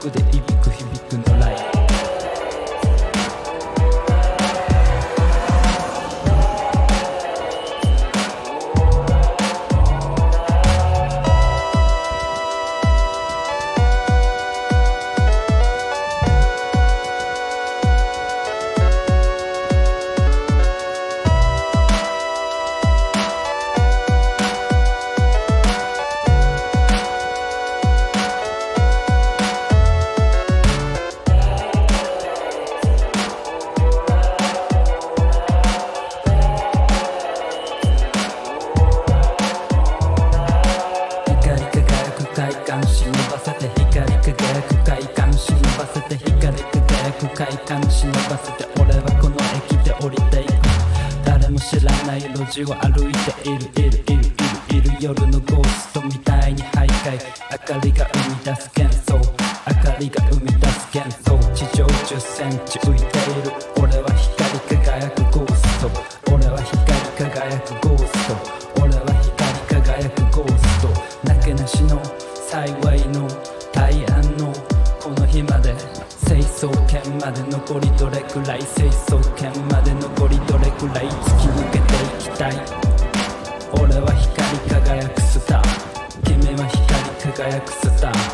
くで響く響くのライト。快感忍ばせて俺はこの駅で降りていく。誰も知らない路地を歩いている夜のゴーストみたいに徘徊。明かりが生み出す幻想、明かりが生み出す幻想。地上10センチ浮いている。俺は光り輝くゴースト、俺は光り輝くゴースト、俺は光り輝くゴースト。なけなしの幸いの大安のこの日まで、成層圏まで残りどれくらい、成層圏まで残りどれくらい突き抜けていきたい。俺は光り輝くスター、君は光り輝くスター。